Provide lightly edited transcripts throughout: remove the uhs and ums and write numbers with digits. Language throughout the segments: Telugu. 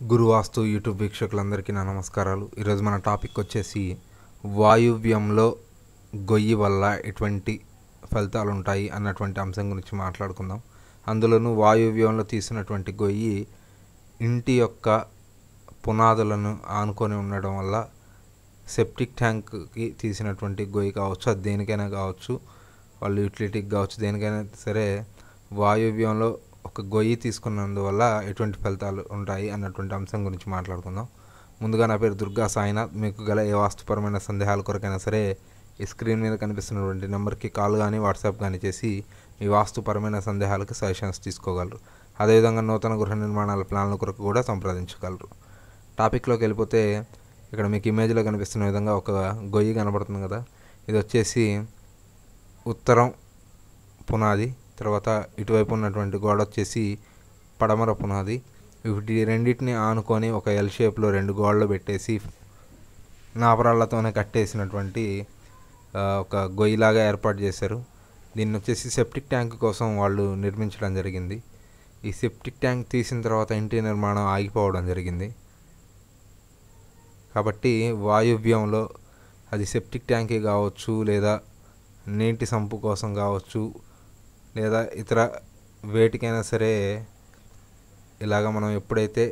గురువాస్తు యూట్యూబ్ వీక్షకులందరికీ నా నమస్కారాలు. ఈరోజు మన టాపిక్ వచ్చేసి వాయువ్యంలో గొయ్యి వల్ల ఎటువంటి ఫలితాలు ఉంటాయి అన్నటువంటి అంశం గురించి మాట్లాడుకుందాం. అందులోనూ వాయువ్యంలో తీసినటువంటి గొయ్యి ఇంటి యొక్క పునాదులను ఆనుకొని ఉండడం వల్ల సెప్టిక్ ట్యాంక్కి తీసినటువంటి గొయ్యి కావచ్చు, అది దేనికైనా కావచ్చు, వాళ్ళు యూటిలిటీకి కావచ్చు, దేనికైనా సరే వాయువ్యంలో ఒక గొయ్యి తీసుకున్నందువల్ల ఎటువంటి ఫలితాలు ఉంటాయి అన్నటువంటి అంశం గురించి మాట్లాడుకుందాం. ముందుగా నా పేరు దుర్గా సాయినాథ్. మీకు గల ఏ వాస్తుపరమైన సందేహాల కొరకైనా సరే ఈ స్క్రీన్ మీద కనిపిస్తున్నటువంటి నెంబర్కి కాల్ కానీ వాట్సాప్ కానీ చేసి మీ వాస్తుపరమైన సందేహాలకు సజెషన్స్ తీసుకోగలరు. అదేవిధంగా నూతన గృహ నిర్మాణాల ప్లాన్ల కొరకు కూడా సంప్రదించగలరు. టాపిక్లోకి వెళ్ళిపోతే ఇక్కడ మీకు ఇమేజ్లో కనిపిస్తున్న విధంగా ఒక గొయ్యి కనబడుతుంది కదా, ఇది వచ్చేసి ఉత్తరం పునాది, తర్వాత ఇటువైపు ఉన్నటువంటి గోడ వచ్చేసి పడమర పునాది. వీటి రెండింటిని ఆనుకొని ఒక ఎల్ షేప్లో రెండు గోడలు పెట్టేసి నాపరాళ్లతోనే కట్టేసినటువంటి ఒక గొయ్యిలాగా ఏర్పాటు చేశారు. దీన్ని వచ్చేసి సెప్టిక్ ట్యాంక్ కోసం వాళ్ళు నిర్మించడం జరిగింది. ఈ సెప్టిక్ ట్యాంక్ తీసిన తర్వాత ఇంటి నిర్మాణం ఆగిపోవడం జరిగింది. కాబట్టి వాయువ్యంలో అది సెప్టిక్ ట్యాంకే కావచ్చు, లేదా నీటి సంపు కోసం కావచ్చు, లేదా ఇతర వేటికైనా సరే ఇలాగ మనం ఎప్పుడైతే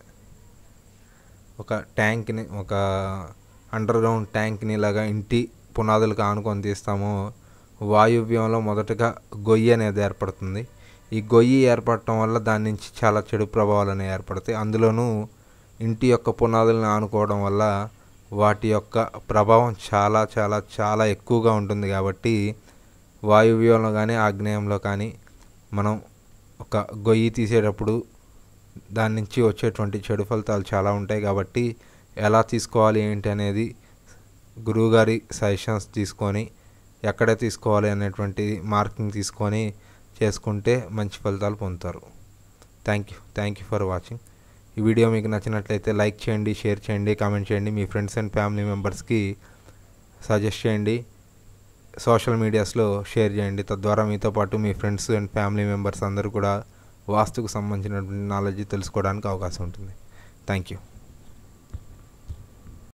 ఒక ట్యాంక్ని, ఒక అండర్ గ్రౌండ్ ట్యాంక్ని ఇలాగా ఇంటి పునాదులకు ఆనుకొని తీస్తామో వాయువ్యంలో మొదటగా గొయ్యి అనేది ఏర్పడుతుంది. ఈ గొయ్యి ఏర్పడటం వల్ల దాని నుంచి చాలా చెడు ప్రభావాలు అనేవి ఏర్పడతాయి. అందులోనూ ఇంటి యొక్క పునాదులను ఆనుకోవడం వల్ల వాటి యొక్క ప్రభావం చాలా చాలా చాలా ఎక్కువగా ఉంటుంది. కాబట్టి వాయువ్యంలో కానీ ఆగ్నేయంలో కానీ మనం ఒక గొయ్యి తీసేటప్పుడు దాని నుంచి వచ్చేటువంటి చెడు ఫలితాలు చాలా ఉంటాయి. కాబట్టి ఎలా తీసుకోవాలి ఏంటి అనేది గురువుగారి సజెషన్స్ తీసుకొని ఎక్కడ తీసుకోవాలి అనేటువంటి మార్కింగ్ తీసుకొని చేసుకుంటే మంచి ఫలితాలు పొందుతారు. Thank you for watching. ఈ వీడియో మీకు నచ్చినట్లయితే లైక్ చేయండి, షేర్ చేయండి, కామెంట్ చేయండి, మీ ఫ్రెండ్స్ అండ్ ఫ్యామిలీ మెంబర్స్కి సజెస్ట్ చేయండి, సోషల్ మీడియాస్లో షేర్ చేయండి. తద్వారా మీతో పాటు మీ ఫ్రెండ్స్ అండ్ ఫ్యామిలీ మెంబర్స్ అందరూ కూడా వాస్తుకు సంబంధించినటువంటి నాలెడ్జ్ తెలుసుకోవడానికి అవకాశం ఉంటుంది. Thank you.